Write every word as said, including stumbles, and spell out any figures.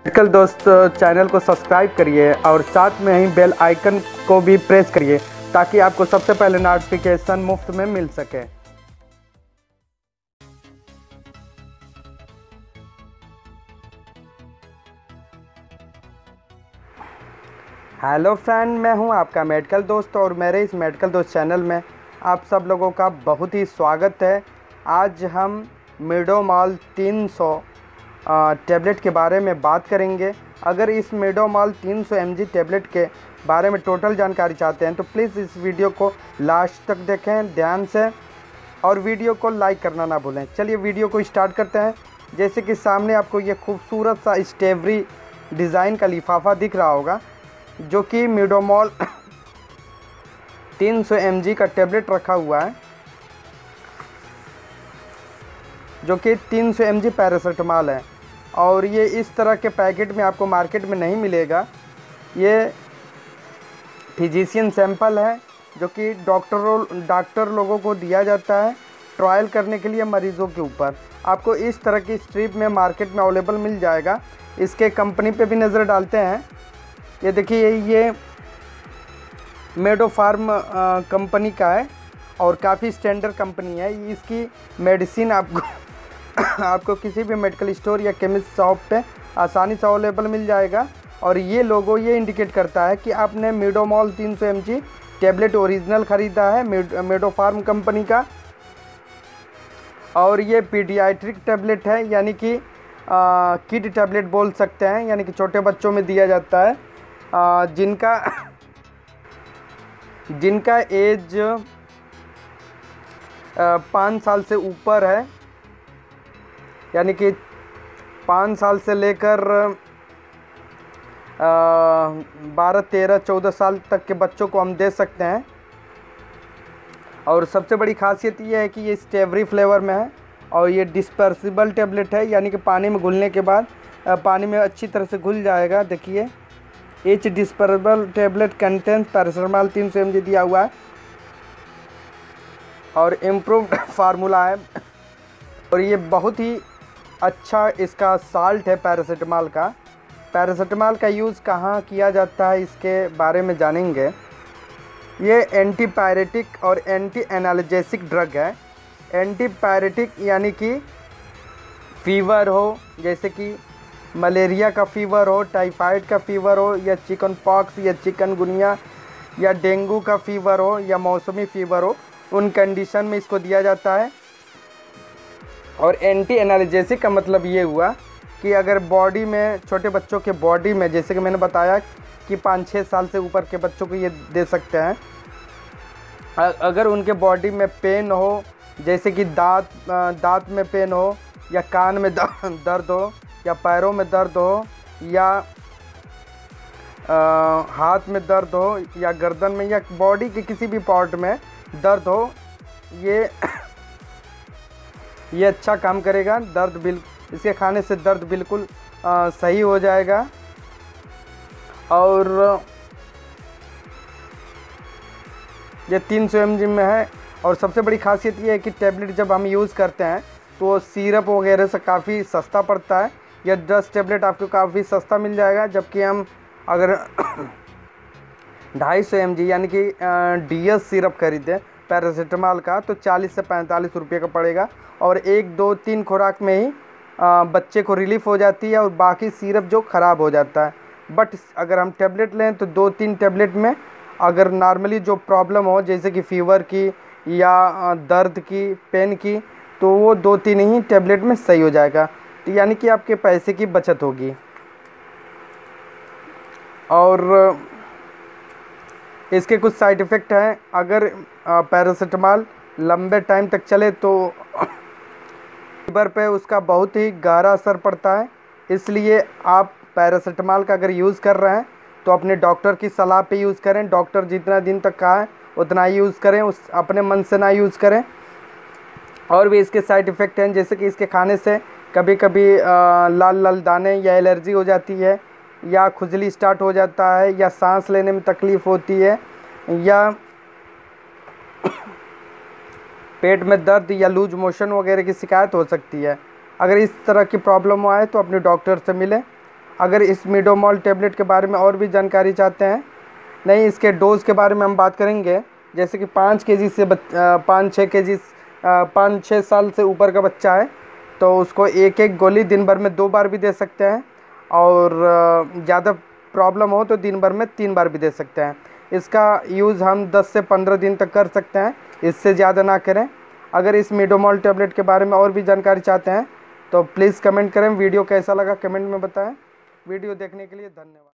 Medical दोस्त channel को subscribe करिए और साथ में ही बेल आइकन को भी प्रेस करिए ताकि आपको सबसे पहले नोटिफिकेशन मुफ्त में मिल सके। हेलो फ्रेंड, मैं हूं आपका मेडिकल दोस्त और मेरे इस मेडिकल दोस्त चैनल में आप सब लोगों का बहुत ही स्वागत है। आज हम मिडोमॉल तीन सौ टैबलेट के बारे में बात करेंगे। अगर इस मिडोमॉल तीन सौ एम जी टैबलेट के बारे में टोटल जानकारी चाहते हैं तो प्लीज़ इस वीडियो को लास्ट तक देखें ध्यान से और वीडियो को लाइक करना ना भूलें। चलिए वीडियो को स्टार्ट करते हैं। जैसे कि सामने आपको ये खूबसूरत सा स्ट्रॉबेरी डिज़ाइन का लिफाफा दिख रहा होगा जो कि मिडोमॉल तीन सौ एम जी का टैबलेट रखा हुआ है, जो कि तीन सौ एम जी पैरासीटामॉल है। और ये इस तरह के पैकेट में आपको मार्केट में नहीं मिलेगा। ये फिजिशियन सैंपल है जो कि डॉक्टरों डॉक्टर लोगों को दिया जाता है ट्रायल करने के लिए मरीज़ों के ऊपर। आपको इस तरह की स्ट्रिप में मार्केट में अवेलेबल मिल जाएगा। इसके कंपनी पे भी नज़र डालते हैं। ये देखिए, ये मेडोफार्म कंपनी का है और काफ़ी स्टैंडर्ड कंपनी है। इसकी मेडिसिन आपको आपको किसी भी मेडिकल स्टोर या केमिस्ट शॉप पे आसानी से अवेलेबल मिल जाएगा। और ये लोगो ये इंडिकेट करता है कि आपने मिडोमॉल तीन सौ एम जी टैबलेट ओरिजिनल ख़रीदा है मेडोफार्म कंपनी का। और ये पीडियाट्रिक टैबलेट है, यानी कि किड टैबलेट बोल सकते हैं, यानी कि छोटे बच्चों में दिया जाता है आ, जिनका जिनका एज पाँच साल से ऊपर है, यानी कि पाँच साल से लेकर बारह तेरह चौदह साल तक के बच्चों को हम दे सकते हैं। और सबसे बड़ी खासियत ये है कि ये स्ट्रॉबेरी फ्लेवर में है और ये डिस्पर्सिबल टैबलेट है, यानी कि पानी में घुलने के बाद पानी में अच्छी तरह से घुल जाएगा। देखिए, H dispersible tablet contains paracetamol तीन सौ एम जी दिया हुआ है और इम्प्रूव्ड फार्मूला है। और ये बहुत ही अच्छा इसका साल्ट है पैरासीटामॉल का। पैरासीटामॉल का यूज़ कहाँ किया जाता है इसके बारे में जानेंगे। ये एंटीपायरेटिक और एंटी एनाल्जेसिक ड्रग है। एंटीपायरेटिक यानी कि फीवर हो, जैसे कि मलेरिया का फीवर हो, टाइफाइड का फीवर हो, या चिकन पॉक्स या चिकनगुनिया या डेंगू का फीवर हो या मौसमी फीवर हो, उन कंडीशन में इसको दिया जाता है। और एंटी एनाल्जेसिक का मतलब ये हुआ कि अगर बॉडी में, छोटे बच्चों के बॉडी में, जैसे कि मैंने बताया कि पाँच छः साल से ऊपर के बच्चों को ये दे सकते हैं। अगर उनके बॉडी में पेन हो, जैसे कि दांत दांत में पेन हो, या कान में दर्द हो, या पैरों में दर्द हो, या आ, हाथ में दर्द हो, या गर्दन में, या बॉडी के किसी भी पार्ट में दर्द हो, ये ये अच्छा काम करेगा। दर्द बिल इसके खाने से दर्द बिल्कुल आ, सही हो जाएगा। और ये तीन सौ एम जी में है। और सबसे बड़ी खासियत ये है कि टैबलेट जब हम यूज़ करते हैं तो सिरप वगैरह से काफ़ी सस्ता पड़ता है। यह दस टैबलेट आपको काफ़ी सस्ता मिल जाएगा, जबकि हम अगर ढाई सौ एम जी यानी कि डी एस सिरप खरीदें पैरासीटामॉल का तो चालीस से पैंतालीस रुपये का पड़ेगा। और एक दो तीन खुराक में ही आ, बच्चे को रिलीफ हो जाती है और बाकी सिरप जो ख़राब हो जाता है। बट अगर हम टैबलेट लें तो दो तीन टैबलेट में अगर नॉर्मली जो प्रॉब्लम हो, जैसे कि फ़ीवर की या दर्द की, पेन की, तो वो दो तीन ही टैबलेट में सही हो जाएगा। तो यानी कि आपके पैसे की बचत होगी। और इसके कुछ साइड इफ़ेक्ट हैं। अगर पैरासीटामॉल लंबे टाइम तक चले तो लीवर पे उसका बहुत ही गहरा असर पड़ता है। इसलिए आप पैरासीटामॉल का अगर यूज़ कर रहे हैं तो अपने डॉक्टर की सलाह पे यूज़ करें। डॉक्टर जितना दिन तक कहा है उतना ही यूज़ करें, उस अपने मन से ना यूज़ करें। और भी इसके साइड इफ़ेक्ट हैं, जैसे कि इसके खाने से कभी कभी लाल लाल दाने या एलर्जी हो जाती है, या खुजली स्टार्ट हो जाता है, या सांस लेने में तकलीफ़ होती है, या पेट में दर्द या लूज मोशन वगैरह की शिकायत हो सकती है। अगर इस तरह की प्रॉब्लम आए तो अपने डॉक्टर से मिलें अगर इस मिडोमॉल टेबलेट के बारे में और भी जानकारी चाहते हैं, नहीं इसके डोज के बारे में हम बात करेंगे। जैसे कि पाँच केजी से पाँच छः के जी पाँच छः साल से ऊपर का बच्चा है तो उसको एक एक गोली दिन भर में दो बार भी दे सकते हैं, और ज़्यादा प्रॉब्लम हो तो दिन भर में तीन बार भी दे सकते हैं। इसका यूज़ हम दस से पंद्रह दिन तक कर सकते हैं, इससे ज़्यादा ना करें। अगर इस मिडोमॉल टेबलेट के बारे में और भी जानकारी चाहते हैं तो प्लीज़ कमेंट करें। वीडियो कैसा लगा कमेंट में बताएं। वीडियो देखने के लिए धन्यवाद।